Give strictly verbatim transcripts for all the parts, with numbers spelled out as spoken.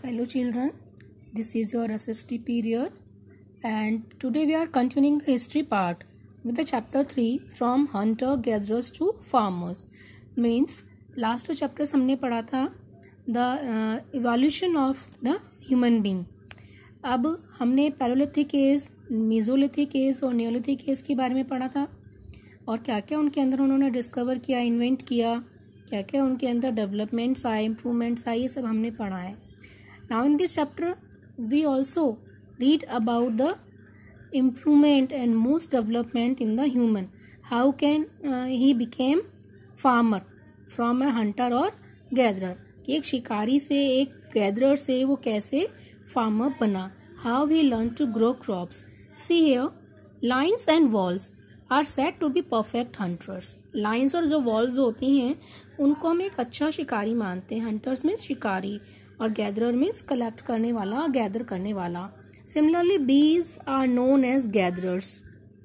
Hello children, this is your S S T period and today we are continuing the history part with the chapter three from hunter gatherers to farmers. Means last two chapters हमने पढ़ा था the uh, evolution of the human being. अब हमने Paleolithic age, Mesolithic age और Neolithic age के बारे में पढ़ा था और क्या क्या उनके अंदर उन्होंने डिस्कवर किया, इन्वेंट किया, क्या क्या उनके अंदर डेवलपमेंट्स आए, इम्प्रूवमेंट्स आए, ये सब हमने पढ़ा है. Now in this chapter we also read about the improvement and most development in the human. How can he became farmer from a hunter और गैदरर. कि एक शिकारी से, एक गैदरर से वो कैसे फार्मर बना. How he learn to grow crops. See here, lions and wolves are said to be perfect hunters. Lions और जो वॉल्स होती हैं उनको हम एक अच्छा शिकारी मानते हैं. हंटर्स मीन्स शिकारी और गैदरर मीन्स कलेक्ट करने वाला, गैदर करने वाला. Similarly bees are known as gatherers.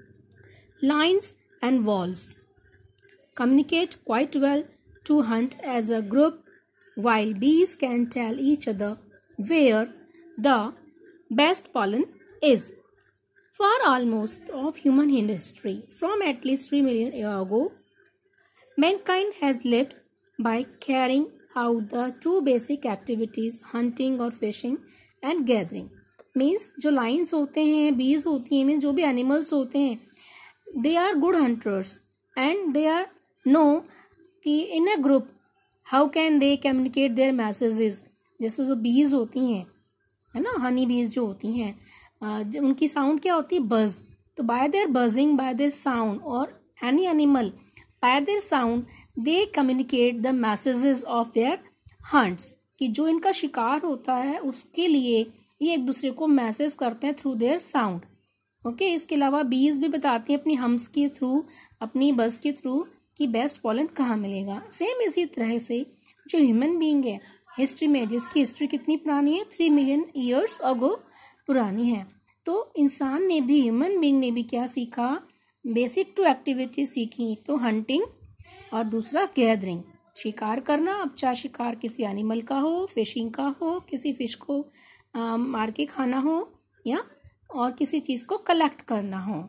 Lions and wolves communicate quite well to hunt as a group, while bees can tell each other where the best pollen is. For almost of human history, from at least three million years ago, mankind has lived by carrying out the two basic activities, hunting or fishing and gathering. Means जो lions होते हैं, bees होती हैं, means जो भी animals होते हैं, they are good hunters and they are know कि in a group how can they communicate their messages. जैसे जो bees होती हैं, है ना, हनी बीज जो होती हैं, uh, उनकी साउंड क्या होती है, बज. तो by their buzzing, by their sound, और any animal by their sound they communicate the messages of their hunts. कि जो इनका शिकार होता है उसके लिए ये एक दूसरे को मैसेज करते हैं थ्रू देयर साउंड. ओके. इसके अलावा बीज भी बताती हैं अपनी हम्स के थ्रू, अपनी बज के थ्रू कि बेस्ट पॉलन कहाँ मिलेगा. सेम इसी तरह से जो ह्यूमन बीइंग है हिस्ट्री में, जिसकी हिस्ट्री कितनी पुरानी है, थ्री मिलियन ईयर्स अगो पुरानी है. तो इंसान ने भी, ह्यूमन बीइंग ने भी क्या सीखा, बेसिक टू एक्टिविटी सीखी. तो हंटिंग और दूसरा गैदरिंग, शिकार करना. अब चाहे शिकार किसी एनिमल का हो, फिशिंग का हो, किसी फिश को आ, मार के खाना हो, या और किसी चीज को कलेक्ट करना हो.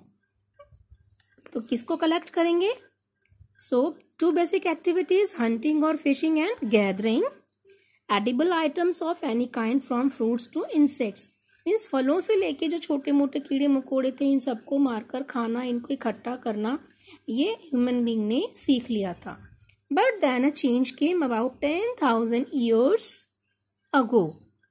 तो किसको कलेक्ट करेंगे. So two basic activities, hunting और fishing and gathering. Edible items of any kind from fruits to insects. Means फलों से लेके जो छोटे मोटे कीड़े मकोड़े थे, इन सबको मारकर खाना, इनको इकट्ठा करना, ये ह्यूमन बीइंग ने सीख लिया था. But then a change came about ten thousand years ago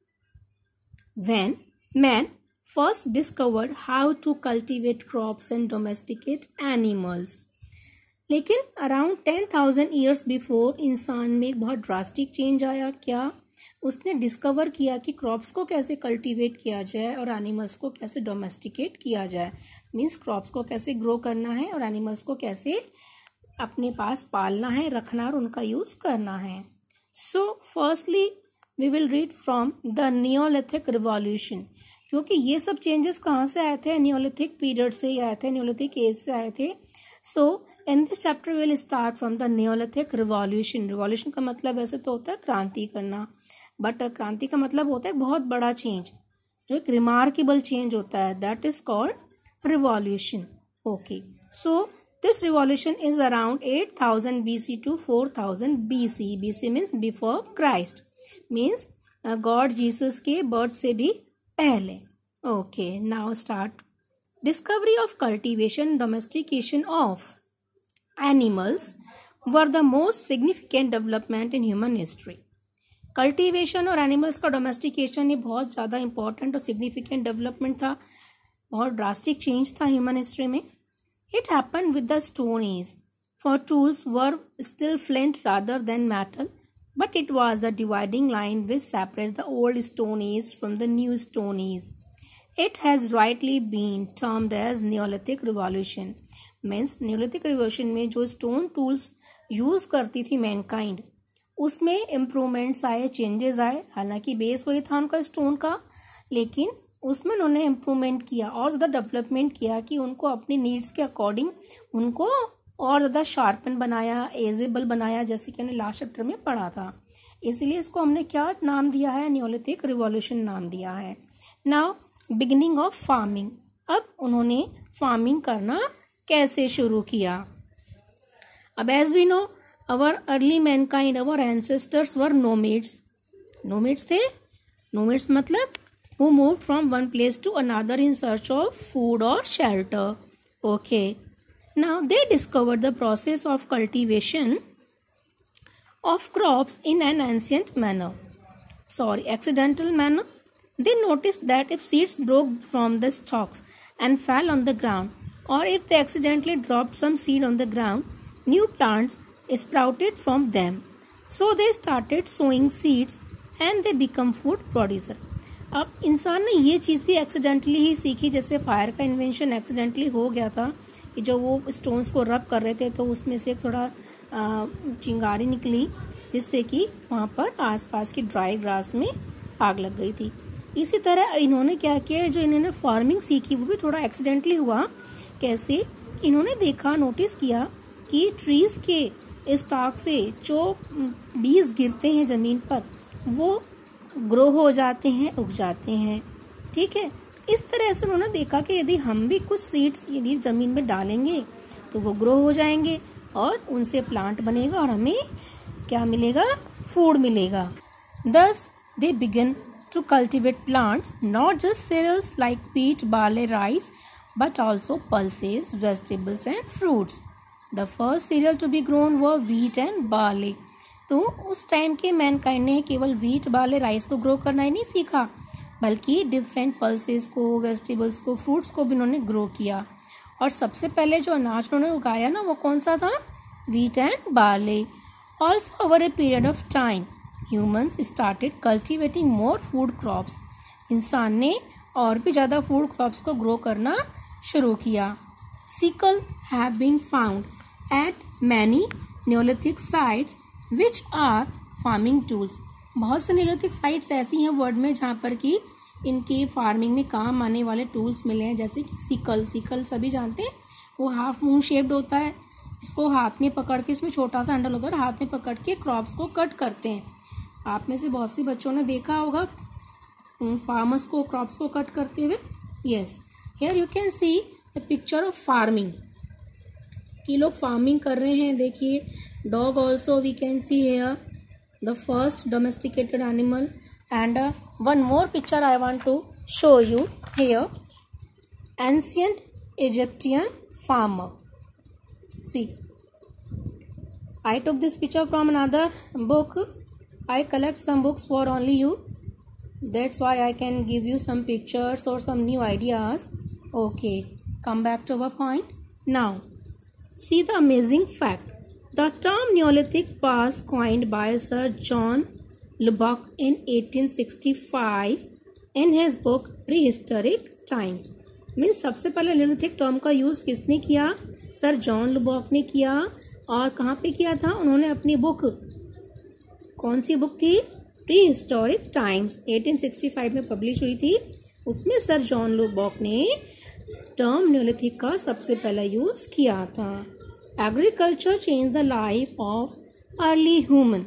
when man first discovered how to cultivate crops and domesticate animals. लेकिन around ten thousand years before इंसान में एक बहुत ड्रास्टिक चेंज आया. क्या, उसने डिस्कवर किया कि क्रॉप्स को कैसे कल्टीवेट किया जाए और एनिमल्स को कैसे डोमेस्टिकेट किया जाए. मीन्स क्रॉप्स को कैसे ग्रो करना है और एनिमल्स को कैसे अपने पास पालना है, रखना और उनका यूज करना है. So firstly we will read from the Neolithic revolution. क्योंकि ये सब चेंजेस कहाँ से आए थे, नियोलिथिक पीरियड से ही आए थे, नियोलिथिक एज से आए थे. So in this chapter will start from the Neolithic revolution. Revolution का मतलब वैसे तो होता है क्रांति करना, बट क्रांति का मतलब होता है बहुत बड़ा चेंज, जो एक रिमार्केबल चेंज होता है, that is called revolution. Okay. So this revolution is around eight thousand BC to four thousand BC. BC means before Christ, means God Jesus के बर्थ से भी पहले. ओके. Now start. Discovery of cultivation, domestication of animals were the most significant development in human history. Cultivation और animals का domestication ये बहुत ज़्यादा इंपॉर्टेंट और सिग्निफिकेंट डेवलपमेंट था, बहुत ड्रास्टिक चेंज था ह्यूमन हिस्ट्री में. It happened with the stone age, for tools were still flint rather than metal, but it was the dividing line which separates the old stone age from the new stone age. It has rightly been termed as Neolithic revolution. Means Neolithic revolution में जो stone tools use करती थी Mankind, उसमें improvements आए, changes आए. हालांकि base वही था उनका स्टोन का, लेकिन उसमें उन्होंने इम्प्रूवमेंट किया और ज़्यादा डेवलपमेंट किया कि उनको अपनी नीड्स के अकॉर्डिंग उनको और ज़्यादा शार्पन बनाया, एजेबल बनाया, जैसे कि हमने लास्ट चैप्टर में पढ़ा था. इसलिए इसको हमने क्या नाम दिया है, नियोलिथिक रिवॉल्यूशन नाम दिया है। नाउ बिगिनिंग ऑफ फार्मिंग, अब उन्होंने फार्मिंग करना कैसे शुरू किया। अब as we know our early mankind, our ancestors were nomads. Nomads थे, नोमेड्स मतलब who moved from one place to another in search of food or shelter. Okay, now they discovered the process of cultivation of crops in an ancient manner, sorry accidental manner. They noticed that if seeds broke from the stalks and fell on the ground, or if they accidentally dropped some seed on the ground, new plants sprouted from them. So they started sowing seeds and they become food producer. अब इंसान ने ये चीज़ भी accidentally ही सीखी, जैसे fire का invention accidentally हो गया था कि जो वो स्टोन्स को रब कर रहे थे तो उसमें से थोड़ा चिंगारी निकली जिससे कि वहाँ पर आसपास की ड्राई ग्रास में आग लग गई थी। इसी तरह इन्होंने क्या किया, जो इन्होंने फार्मिंग सीखी वो भी थोड़ा एक्सीडेंटली हुआ। कैसे, इन्होंने देखा, नोटिस किया कि ट्रीज के स्टॉक से जो बीज गिरते हैं जमीन पर वो ग्रो हो जाते हैं, उग जाते हैं। ठीक है, इस तरह से उन्होंने देखा कि यदि हम भी कुछ सीड्स यदि जमीन में डालेंगे तो वो ग्रो हो जाएंगे और उनसे प्लांट बनेगा और हमें क्या मिलेगा, फूड मिलेगा। Thus they begin to cultivate plants, not just cereals like wheat, barley, rice, but also pulses, vegetables and fruits. The first cereal to be grown were wheat and barley. तो उस time के mankind ने केवल wheat, barley, rice को grow करना ही नहीं सीखा, बल्कि डिफरेंट पल्सेस को, वेजिटेबल्स को, फ्रूट्स को भी उन्होंने ग्रो किया। और सबसे पहले जो अनाज उन्होंने उगाया ना वो कौन सा था, wheat and barley. Also over a period of time humans started cultivating more food crops. इंसान ने और भी ज़्यादा फूड क्रॉप्स को ग्रो करना शुरू किया। Sickle have been found at many Neolithic sites which are farming tools. बहुत से न्योलिथिक साइट्स ऐसी हैं वर्ल्ड में जहाँ पर कि इनकी फार्मिंग में काम आने वाले टूल्स मिले हैं, जैसे कि सिकल। सिकल सभी जानते हैं, वो हाफ मून शेप्ड होता है, इसको हाथ में पकड़ के, इसमें छोटा सा हैंडल होता है, हाथ में पकड़ के क्रॉप्स को कट करते हैं। आप में से बहुत से बच्चों ने देखा होगा फार्मर्स को क्रॉप्स को कट करते हुए। Yes, here you can see the picture of farming, कि लोग फार्मिंग कर रहे हैं। देखिए, dog also we can see here, the first domesticated animal. And uh, one more picture I want to show you here, ancient Egyptian farmer. See, I took this picture from another book. I collect some books for only you, that's why I can give you some pictures or some new ideas. Okay, come back to our point. Now see the amazing fact. The term Neolithic was coined by Sir John Lubbock in eighteen sixty-five in his book Prehistoric Times. Means सबसे पहले Neolithic term का use किसने किया, sir John Lubbock ने किया। और कहाँ पे किया था उन्होंने, अपनी बुक, कौन सी बुक थी, prehistoric times, eighteen sixty five में पब्लिश हुई थी। उसमें सर जॉन लुबॉक ने टर्म न्योलिथिक का सबसे पहला यूज़ किया था। Agriculture changed the life of early human.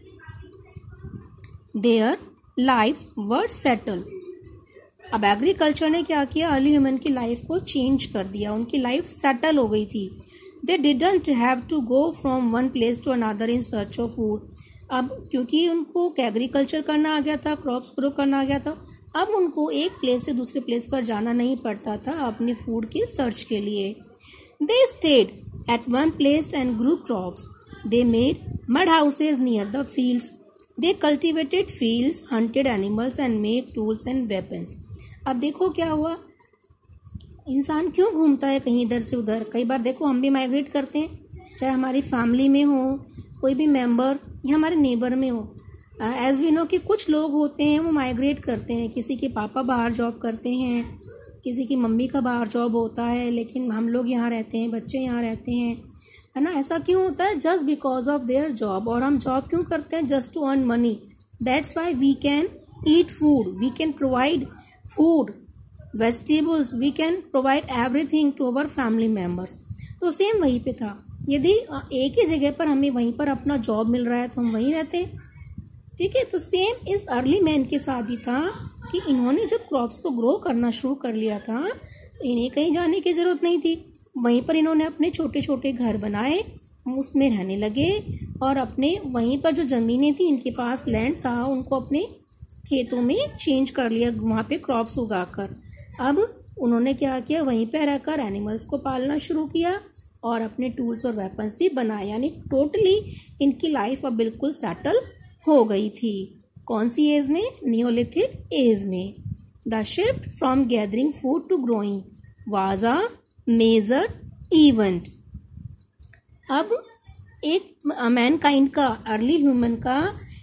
Their lives were settled. अब एग्रीकल्चर ने क्या किया, अर्ली ह्यूमन की लाइफ को चेंज कर दिया, उनकी लाइफ सेटल हो गई थी। They didn't have to go from one place to another in search of food. अब क्योंकि उनको एग्रीकल्चर करना आ गया था, क्रॉप्स ग्रो करना आ गया था, अब उनको एक प्लेस से दूसरे प्लेस पर जाना नहीं पड़ता था अपनी फूड के सर्च के लिए। They stayed at one place and grew crops. They made mud houses near the fields. They cultivated fields, hunted animals and made tools and weapons. अब देखो क्या हुआ, इंसान क्यों घूमता है कहीं इधर से उधर। कई बार देखो हम भी माइग्रेट करते हैं, चाहे हमारी फैमिली में हो, कोई भी मेंबर या हमारे नेबर में हो। एज वी नो कि कुछ लोग होते हैं वो माइग्रेट करते हैं, किसी के पापा बाहर जॉब करते हैं, किसी की मम्मी का बाहर जॉब होता है, लेकिन हम लोग यहाँ रहते हैं, बच्चे यहाँ रहते हैं, है ना। ऐसा क्यों होता है, just because of their job. और हम जॉब क्यों करते हैं, just to earn money. That's why we can eat food, we can provide food, vegetables, we can provide everything to our family members. तो सेम वहीं पे था, यदि एक ही जगह पर हमें वहीं पर अपना जॉब मिल रहा है तो हम वहीं रहते, ठीक है। तो सेम इस अर्ली मैन के साथ भी था कि इन्होंने जब क्रॉप्स को ग्रो करना शुरू कर लिया था तो इन्हें कहीं जाने की ज़रूरत नहीं थी। वहीं पर इन्होंने अपने छोटे छोटे घर बनाए, उसमें रहने लगे और अपने वहीं पर जो ज़मीनें थी, इनके पास लैंड था, उनको अपने खेतों में चेंज कर लिया, वहाँ पे क्रॉप्स उगाकर। अब उन्होंने क्या किया, वहीं पे रहकर एनिमल्स को पालना शुरू किया और अपने टूल्स और वेपन्स भी बनाए। यानी टोटली इनकी लाइफ अब बिल्कुल सेटल हो गई थी। कौन सी एज में? नियोलिथिक एज में। The shift from gathering food to growing was a major event. अब एक मैनकाइंड का, अर्ली ह्यूमन का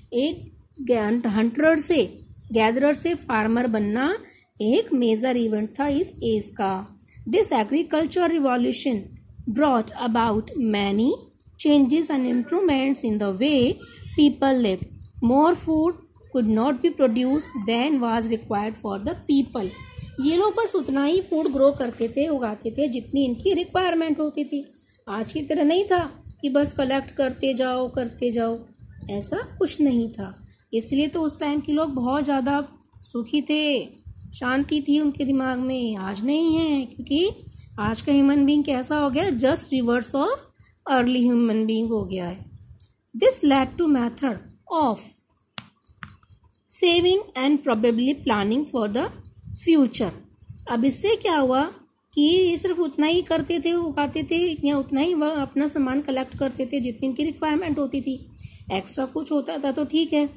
एक हंटर से, गैदरर से फार्मर बनना एक मेजर इवेंट था इस एज का। This agriculture revolution brought about many changes and improvements in the way people live. More food could not be produced than was required for the people। ये लोग बस उतना ही फूड ग्रो करते थे, उगाते थे जितनी इनकी रिक्वायरमेंट होती थी। आज की तरह नहीं था कि बस कलेक्ट करते जाओ करते जाओ, ऐसा कुछ नहीं था। इसलिए तो उस टाइम के लोग बहुत ज़्यादा सुखी थे, शांति थी उनके दिमाग में। आज नहीं है, क्योंकि आज का ह्यूमन बीइंग कैसा हो गया, just reverse of early human being हो गया है। This led to method of saving and probably planning for the future. अब इससे क्या हुआ कि ये सिर्फ उतना ही करते थे, उगाते थे, या उतना ही वह अपना सामान कलेक्ट करते थे जितनी इनकी रिक्वायरमेंट होती थी। एक्स्ट्रा कुछ होता था तो ठीक है,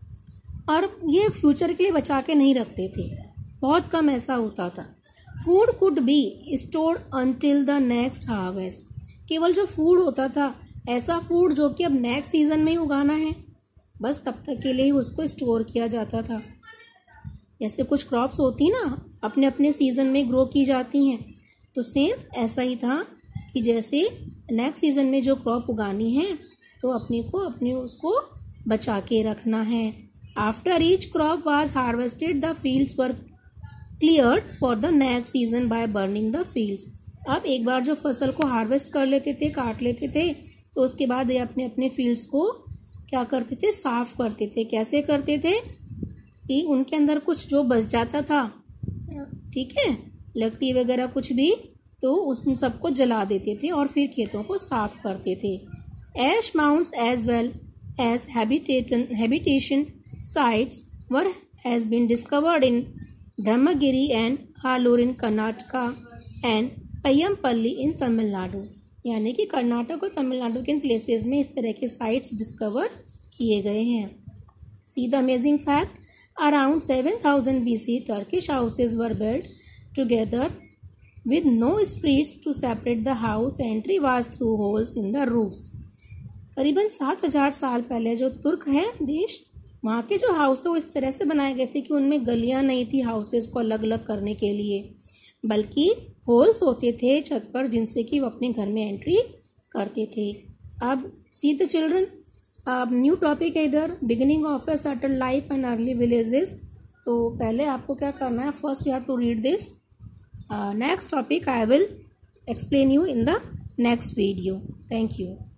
और ये फ्यूचर के लिए बचा के नहीं रखते थे, बहुत कम ऐसा होता था। Food could be stored until the next harvest. केवल जो फूड होता था, ऐसा फूड जो कि अब नेक्स्ट सीजन में ही उगाना है, बस तब तक के लिए ही उसको स्टोर किया जाता था। जैसे कुछ क्रॉप्स होती ना, अपने अपने सीज़न में ग्रो की जाती हैं, तो सेम ऐसा ही था कि जैसे नेक्स्ट सीज़न में जो क्रॉप उगानी है तो अपने को अपने उसको बचा के रखना है। After each crop was harvested the fields were cleared for the next season by burning the fields. अब एक बार जो फसल को हार्वेस्ट कर लेते थे, काट लेते थे, तो उसके बाद ये अपने अपने फील्ड्स को क्या करते थे, साफ करते थे। कैसे करते थे कि उनके अंदर कुछ जो बच जाता था, ठीक है, लकड़ी वगैरह कुछ भी, तो उस सबको जला देते थे और फिर खेतों को साफ करते थे। Ash mounds as well as habitation habitation sites were has been discovered in Brahmagiri and Hallur in Karnataka and Paiyampalli in Tamil Nadu. यानी कि कर्नाटक और तमिलनाडु के इन प्लेसेस में इस तरह के साइट्स डिस्कवर किए गए हैं। See the amazing fact, around seven thousand B C Turkish houses were built together with no streets to separate the house, entry was through holes in the roofs. करीबन सात हजार साल पहले जो तुर्क है देश, वहाँ के जो हाउस थे वो इस तरह से बनाए गए थे कि उनमें गलियाँ नहीं थी हाउसेज को अलग अलग करने के लिए, बल्कि होल्स होते थे छत पर जिनसे कि वो अपने घर में एंट्री करते थे। अब सी द चिल्ड्रन, अब न्यू टॉपिक है इधर, beginning of a certain life and early villages. तो पहले आपको क्या करना है, first you have to read this. Next topic I will explain you in the next video. Thank you.